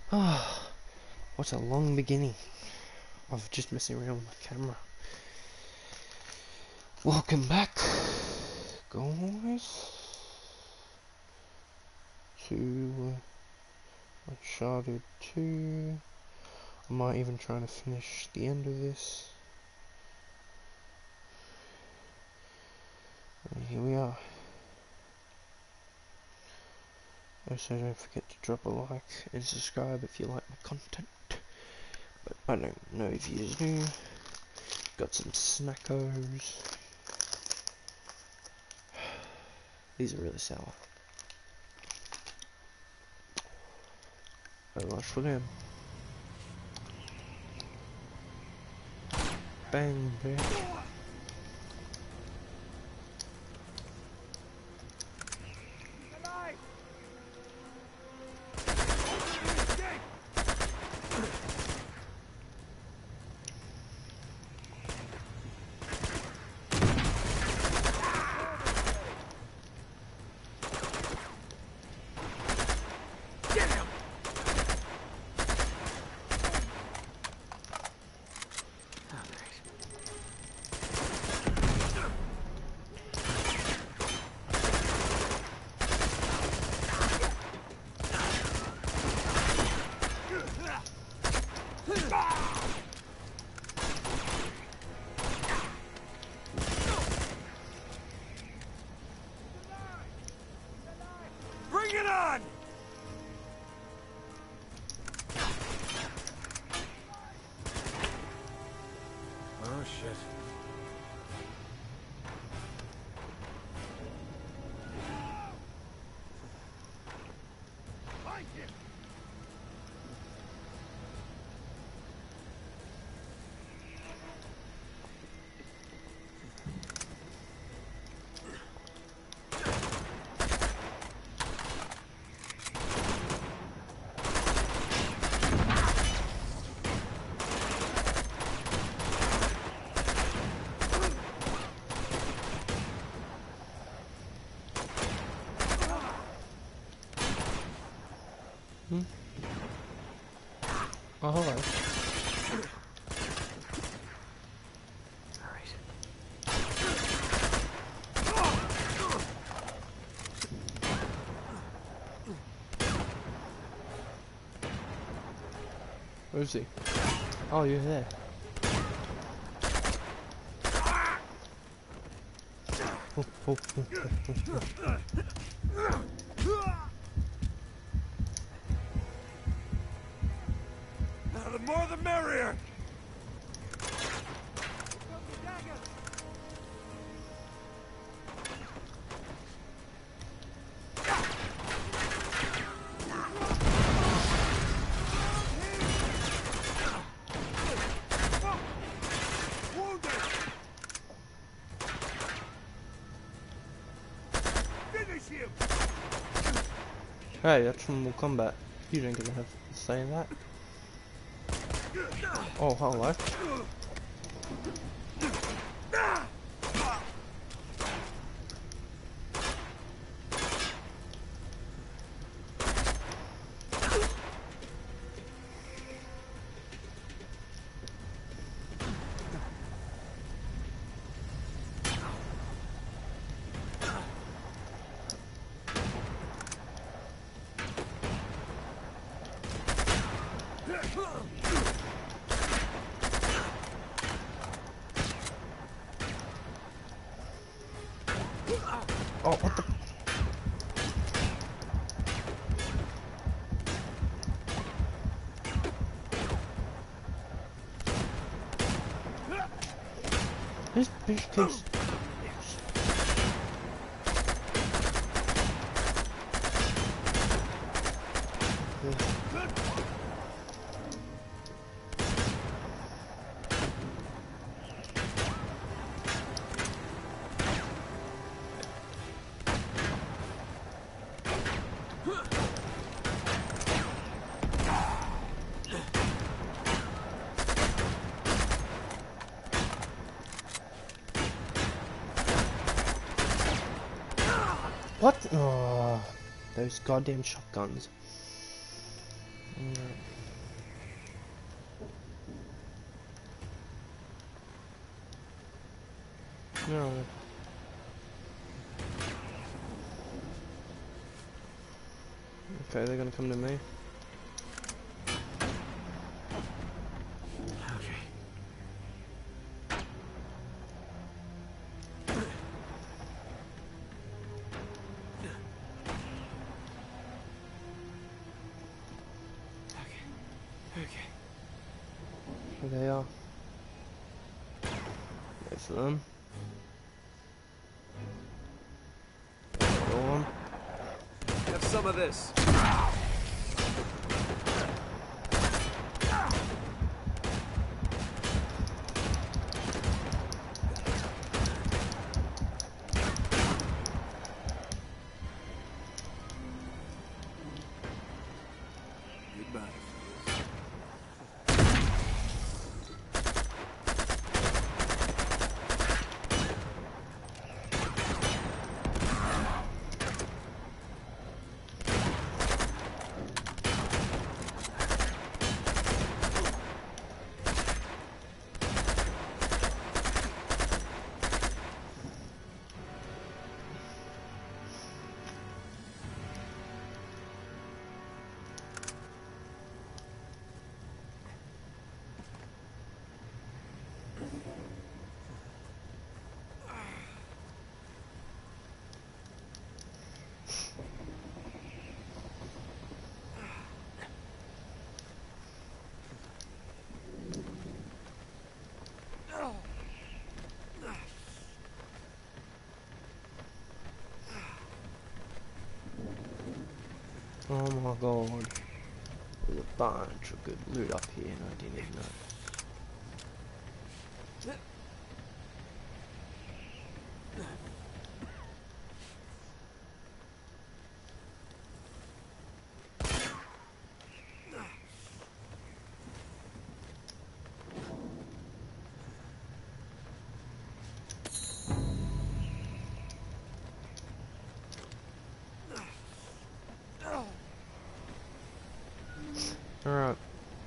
Ah, what a long beginning of just messing around with my camera. Welcome back, guys, to Uncharted 2. I might even try to finish the end of this. And here we are. Also, don't forget to drop a like and subscribe if you like my content. But I don't know if you do. Got some snackos. These are really sour. So much for them. Bang, bang. Bring it on! Oh shit. Find him! Oh, hello. Alright. Where is he? Oh, you're there. The more the merrier! Hey, that's from Mortal Kombat. You don't get to have to say that. Oh, hello. Oh, what the? This bitch keeps... What? Oh, those goddamn shotguns. No. Okay, they're gonna come to me. Okay. Okay. Here they are. Wait for them. Go on. Have some of this. Goodbye. Oh my god. There's a bunch of good loot up here and I didn't even know. Alright.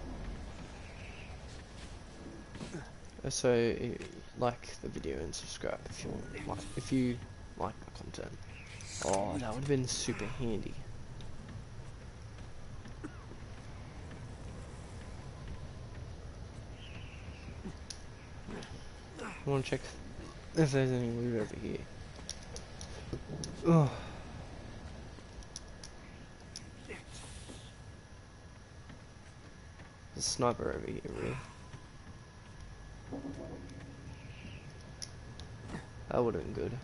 So, like the video and subscribe if you want, if you like my content. Oh, that would have been super handy. I want to check if there's any loot over here. Oh. There's a sniper over here, really. That would have been good.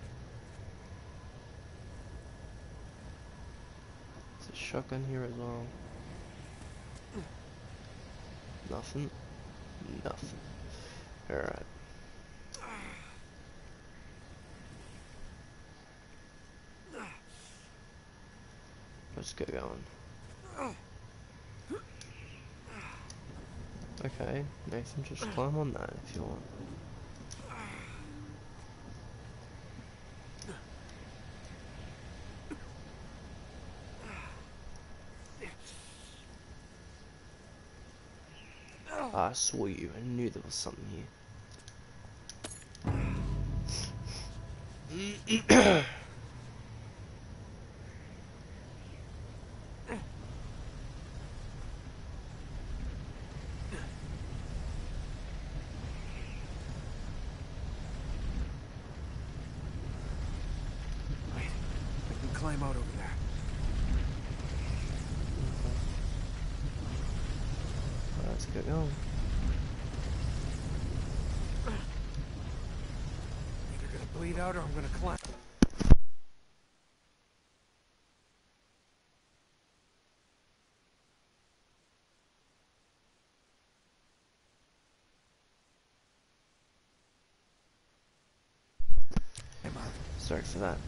There's a shotgun here as well. Nothing. Nothing. Alright. Let's get going. Okay, Nathan, just climb on that if you want. I saw you. I knew there was something here. Climb out over there. Let's get going. Either gonna bleed out or I'm gonna climb. Sorry for that.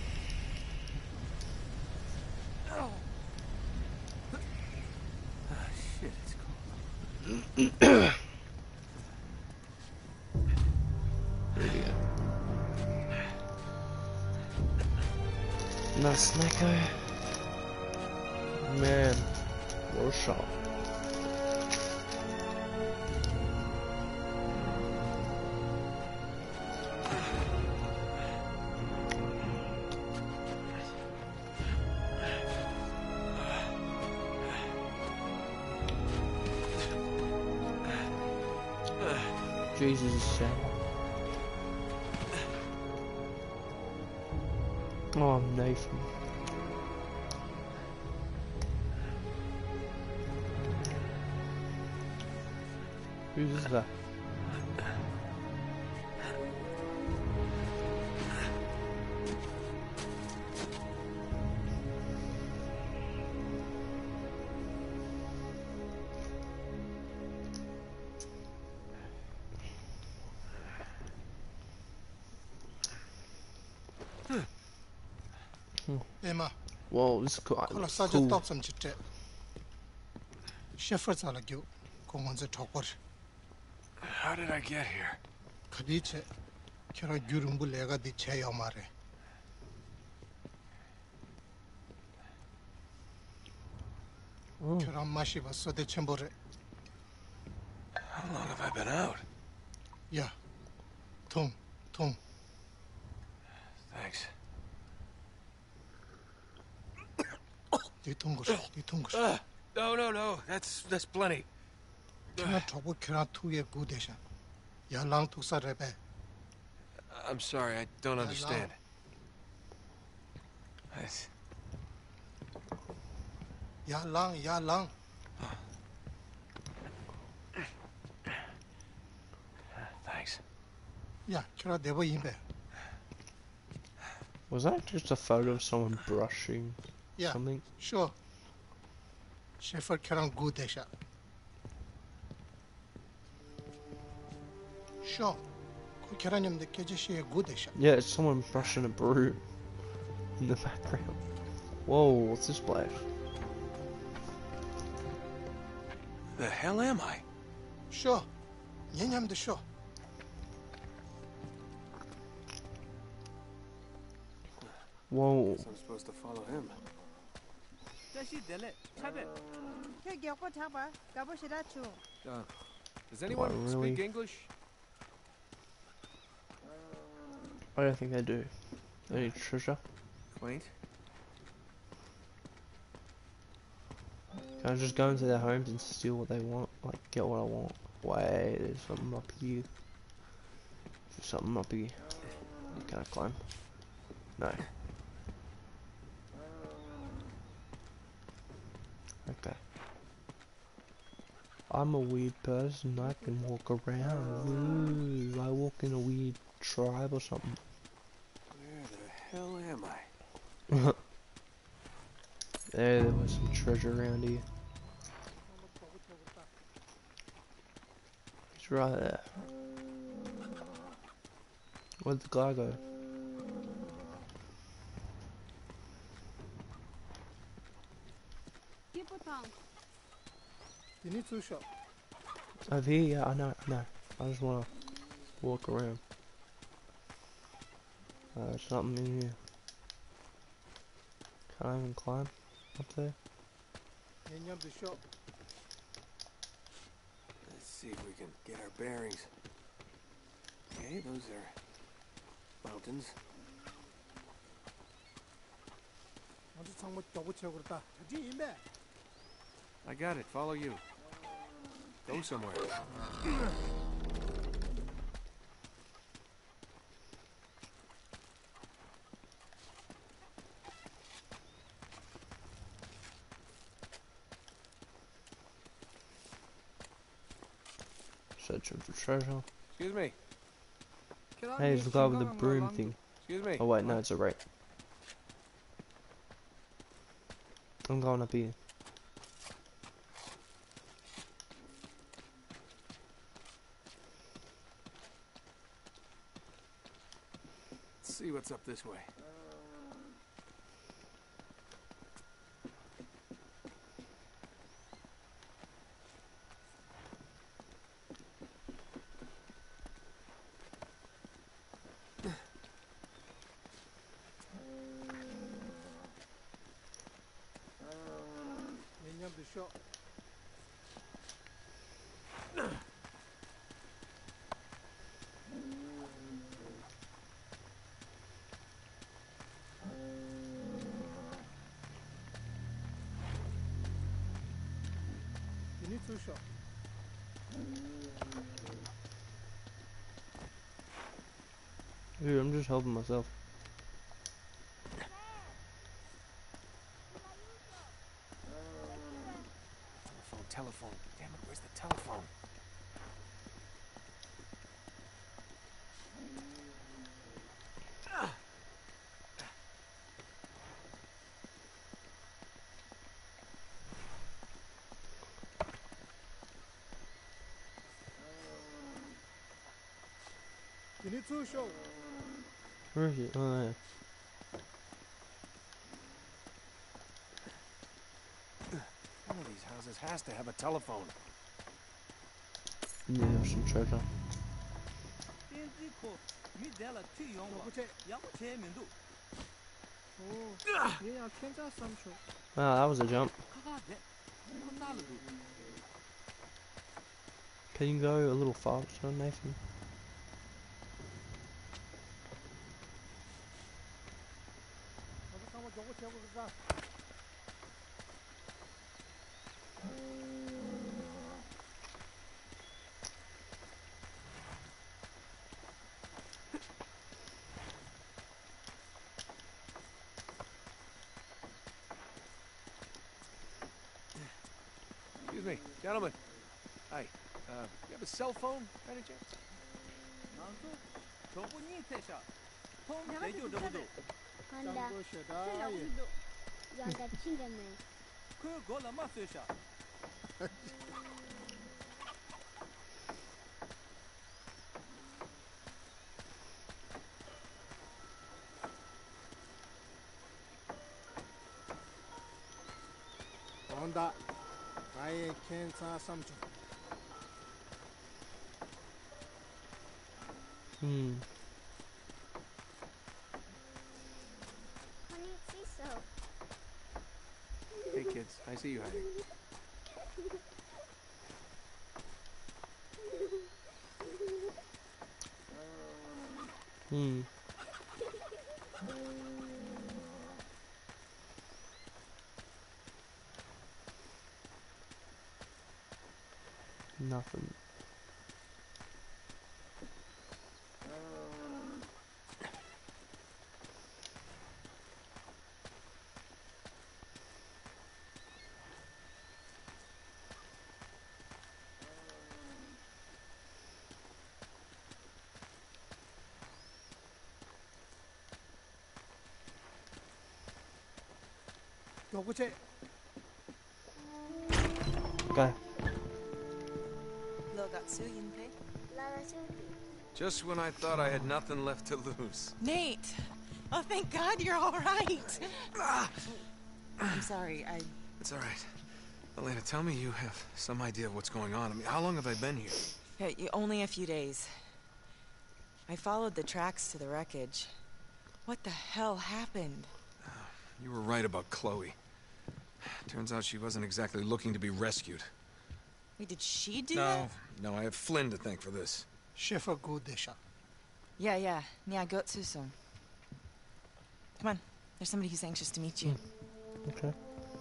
Shit, it's cold. Here we go. Nice snacko. Man, Well shot. Jesus is sad. Oh, Nathan. Who's that? Emma, Whoa, this is cool. kola saja Cool. top some chitte. Shepherds ala gyo, kongonze tokor. How did I get here? Kadiche, kira gyurumbu lega di che yomare. Oh. Kira mashi baso de chembore. How long have I been out? Yeah, Tom. Thanks. Di tungus. No. That's plenty. Kira tobo kira tuye gudesha. Ya lang tuksa rebe. I'm sorry, I don't understand. Ya lang. Thanks. Yeah, kira debo yimbe. Was that just a photo of someone brushing Yeah, something? sure. Shepherd kira gudesha. Sure. Ko kira nyamde keje shiye gudesha. Yeah, it's someone brushing a broom in the background. Whoa, what's this place? The hell am I? Sure. Nyamde sure. Whoa. I'm supposed to follow him. Does anyone really? speak English? I don't think I do. Any treasure? Quaint. Can I just go into their homes and steal what they want? Like, get what I want? Wait, there's something up here. There's something up here. Can I climb? No. Okay. I'm a weird person. I can walk around. Ooh, I walk in a weird tribe or something. Where the hell am I? There was some treasure around here. It's right there. Where'd the guy go? You need to shop. Over here, yeah, I know. I just wanna walk around. There's something in here. Can I even climb up there? Nyamde shop. Let's see if we can get our bearings. Okay, those are mountains. I got it. Follow you. Go somewhere. Searching for treasure. Excuse me. Hey, it's the guy with the broom thing. Excuse me. Oh wait, no, it's a rake. I'm going up here. Let's see what's up this way. Nyamde shop. Dude, I'm just helping myself. Telephone. Damn it, where's the telephone? Where is it? Oh, yeah. One of these houses has to have a telephone. Yeah, some treasure. Wow, that was a jump. Can you go a little faster, Nathan? Excuse me, gentlemen. Hi. You have a cell phone, by any chance? 온다. 나의 캔사 삼촌. Hey kids, I see you hiding. Nothing. 누구지? Go. Just when I thought I had nothing left to lose. Nate! Oh, thank God you're all right. I'm sorry, It's all right. Elena, tell me you have some idea of what's going on. I mean, how long have I been here? Only a few days. I followed the tracks to the wreckage. What the hell happened? You were right about Chloe. Turns out she wasn't exactly looking to be rescued. Wait, did she do that? No, I have Flynn to thank for this. 셰프 구대샤. Yeah, got to some. Come on, there's somebody who's anxious to meet you. Okay.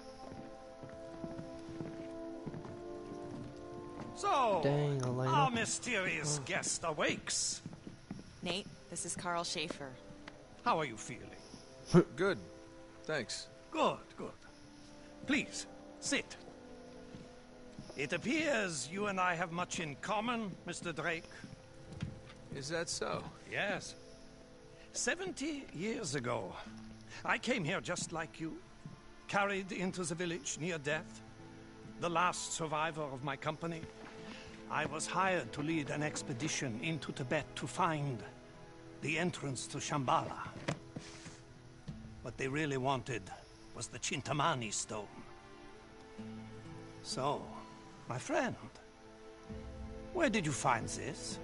So, Dang, Elena. our mysterious guest awakes. Nate, this is Carl Schaefer. How are you feeling? Good. Thanks. Good. Please, sit. It appears you and I have much in common, Mr. Drake. Is that so? Yes. 70 years ago, I came here just like you, carried into the village near death, the last survivor of my company. I was hired to lead an expedition into Tibet to find the entrance to Shambhala. What they really wanted was the Chintamani stone. So, my friend, where did you find this?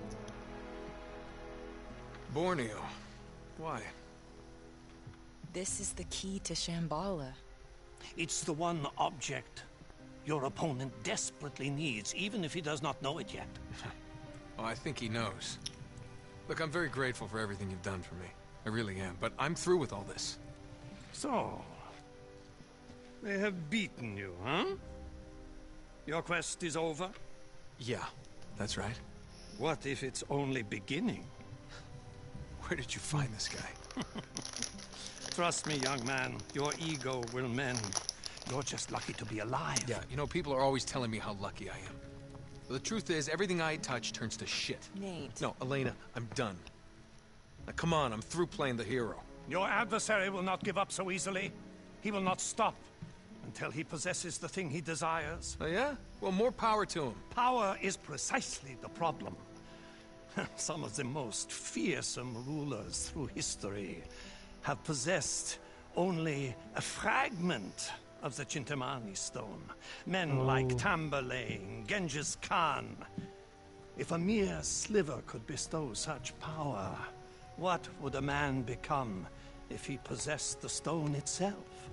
Borneo. Why? This is the key to Shambhala. It's the one object your opponent desperately needs, even if he does not know it yet. Oh, I think he knows. Look, I'm very grateful for everything you've done for me. I really am, but I'm through with all this. So, they have beaten you, huh? Your quest is over? Yeah, that's right. What if it's only beginning? Where did you find this guy? Trust me, young man, your ego will mend. You're just lucky to be alive. Yeah, you know, people are always telling me how lucky I am. But the truth is, everything I touch turns to shit. Nate. No, Elena, I'm done. Now, come on, I'm through playing the hero. Your adversary will not give up so easily. He will not stop until he possesses the thing he desires. Oh, yeah? Well, more power to him. Power is precisely the problem. Some of the most fearsome rulers through history have possessed only a fragment of the Chintamani stone. Men like Tamburlaine, Genghis Khan. If a mere sliver could bestow such power, what would a man become if he possessed the stone itself?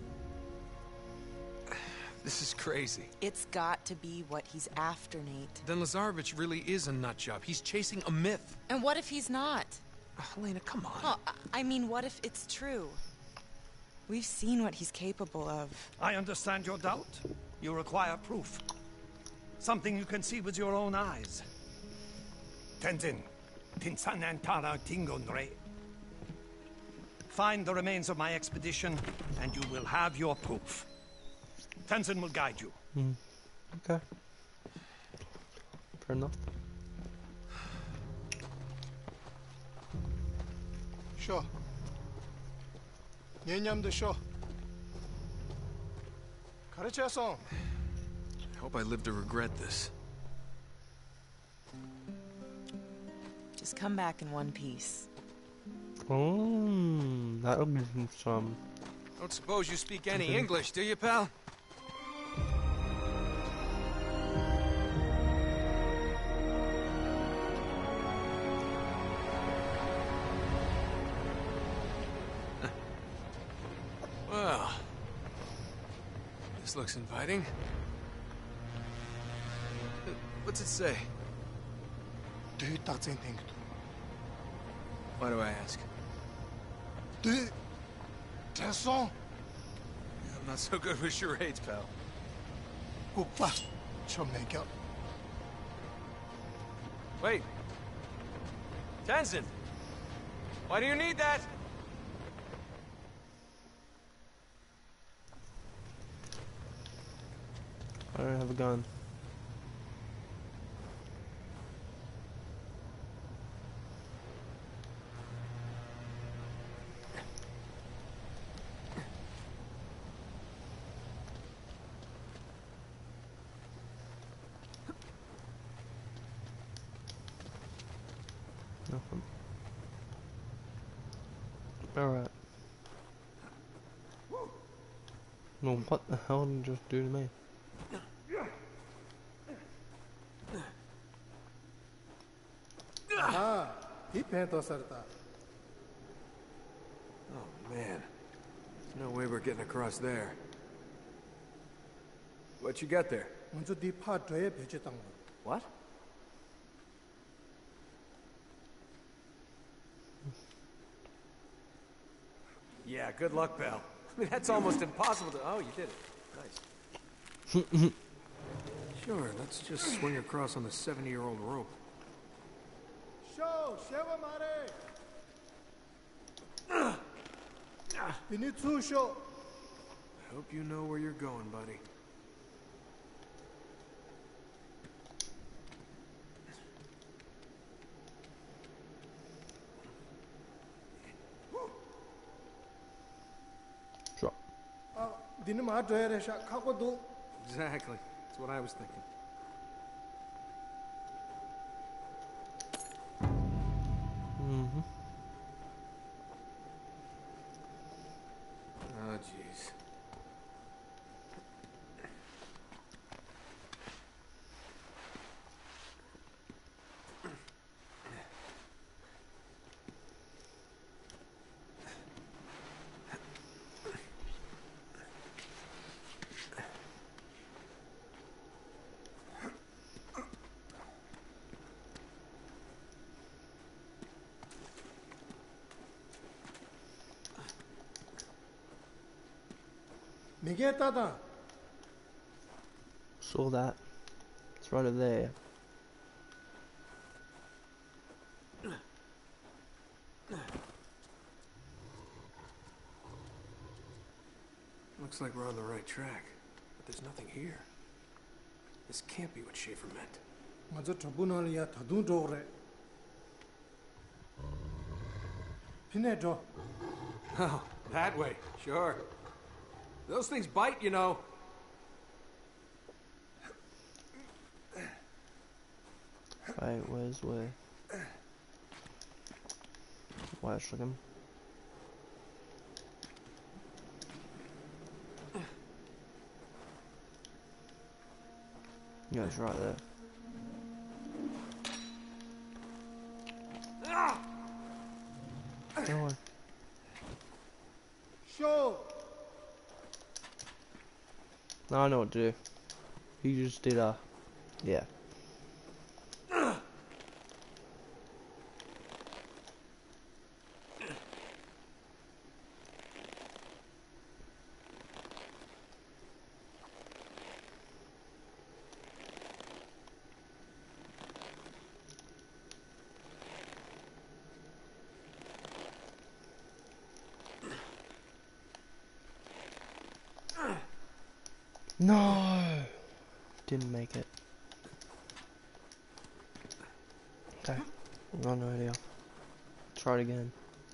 This is crazy. It's got to be what he's after, Nate. Then Lazarevich really is a nut job. He's chasing a myth. And what if he's not? Elena, come on. Oh, I mean, what if it's true? We've seen what he's capable of. I understand your doubt. You require proof. Something you can see with your own eyes. Tenzin, Tinsanantara Tingonre. Find the remains of my expedition, and you will have your proof. Tenzin will guide you. Okay. Fair enough. Sure. 얘념도 sure. 가르쳐서. I hope I live to regret this. Just come back in one piece. Oh, that'll give him some. Don't suppose you speak any English, do you, pal? Well, this looks inviting. What's it say? 네 딱쟁이 땡기도. Why do I ask? 네 됐어. I'm not so good with charades, pal. 오빠 좀 내겨. Wait. Tenzin! Why do you need that? I don't have a gun. Nothing. Alright. Well, what the hell did you just do to me? 아, 이 펜도 살다. Oh, man. There's no way we're getting across there. What you got there? 먼저 네 파트에 배치했던 거. What? Yeah, good luck, pal. I mean, that's almost impossible to... Oh, you did it. Nice. Sure, let's just swing across on the 70-year-old rope. 쇼, 쉐워 말해. 비니 투 쇼. I hope you know where you're going, buddy. Drop. 아, 니는 마 줘야 샷 하고도. Exactly. That's what I was thinking. Mm-hmm. Oh, jeez. 미게 따다. Saw that. It's right over there. Looks like we're on the right track, but there's nothing here. This can't be what Schaefer meant. 맞아 저분을이야 더둔 도래. 피내줘. Oh, that way. Sure. Those things bite, you know. Wait, where's where? Where's him? Yeah, it's right there. Go on. Show. No, I know what to do. He just did yeah. No! Didn't make it. Okay, run earlier. Try it again.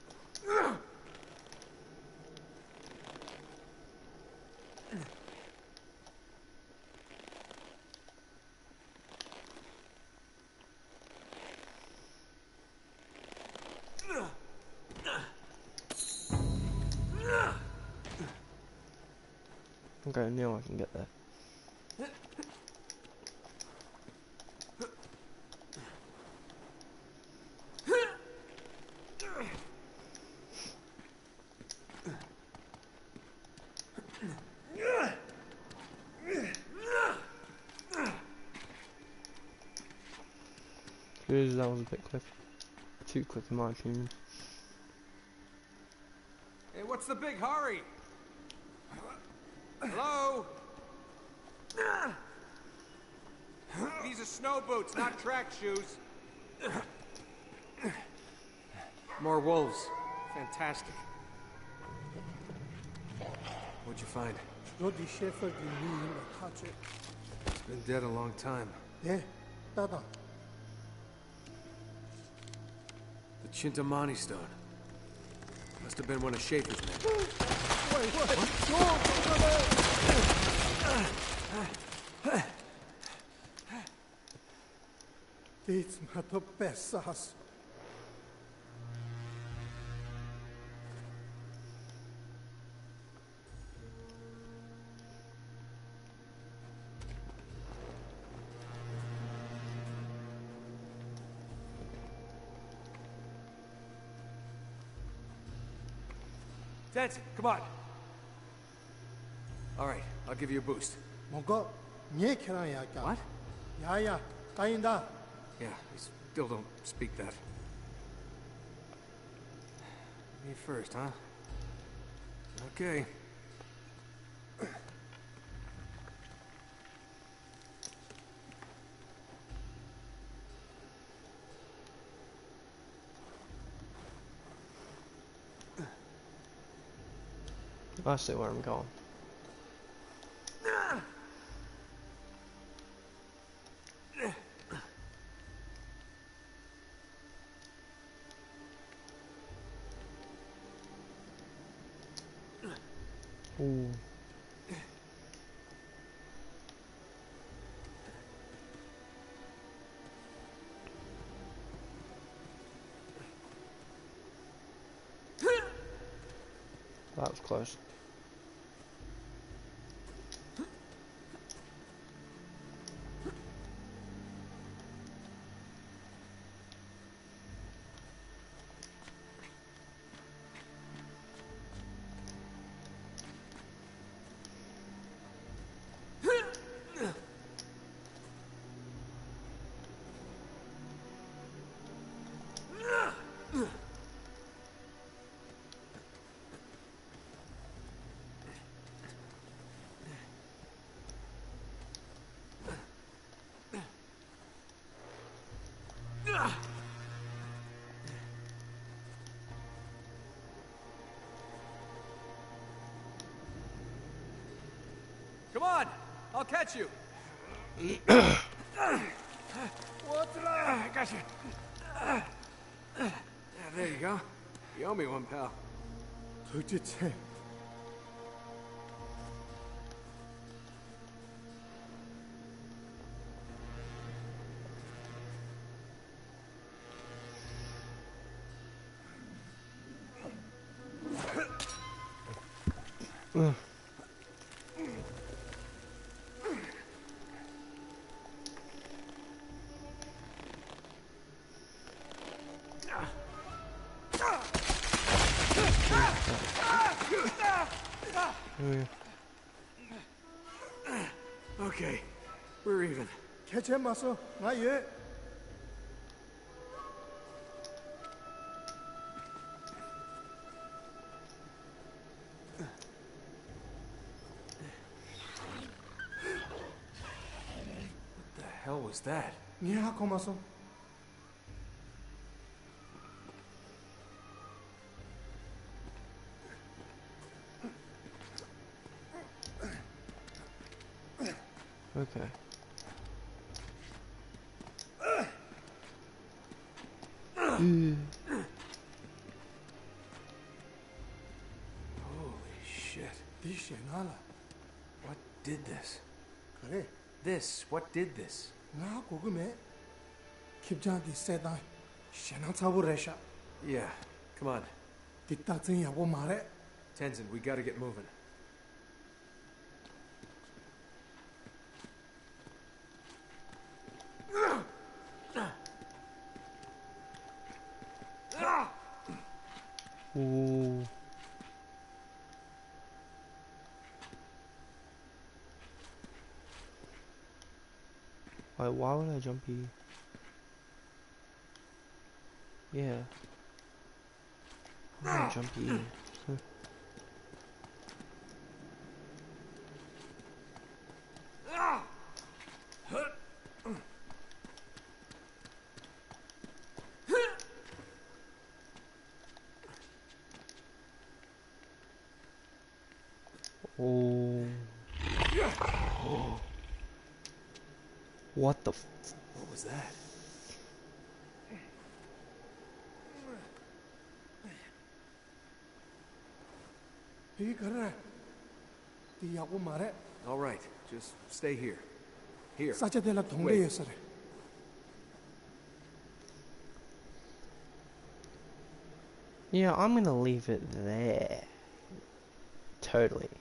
Okay, now I can get there. That was a bit quick. Too quick in my opinion. Hey, what's the big hurry? Hello? These are snow boots, not track shoes. More wolves. Fantastic. What'd you find? 어디 셰퍼기 니는 하지. It's been dead a long time. 예, 따다. The Chintamani stone. Must have been one of Schaefer's men. It's my the best sauce. Denson, come on. All right, I'll give you a boost. 뭐가 네 캐라야 까. What? 야야, 까인다. Yeah, I still don't speak that. Me first, huh? Okay. I see where I'm going. Ooh. That was close. Come on! I'll catch you! I got you. There you go. You owe me one, pal. 도대체 Okay, we're even. 개체 마서 나 얘. What the hell was that? 니하고 마서. Okay. Holy shit. 디시 나라. What did this? 그래. This, what did this? 나 고금에 킵자디 세다. 셴나 차부레샤. Yeah, come on. 뒷딱증 야고 말해. Tenzin, we gotta get moving. Ooh. Why would I jump here? Yeah. I'm gonna jump here. Oh. What the f— What was that? 이 그래. 디 야고 말해. All right, just stay here. Here. 사제들라 동네에서래. Yeah, I'm gonna leave it there. Totally.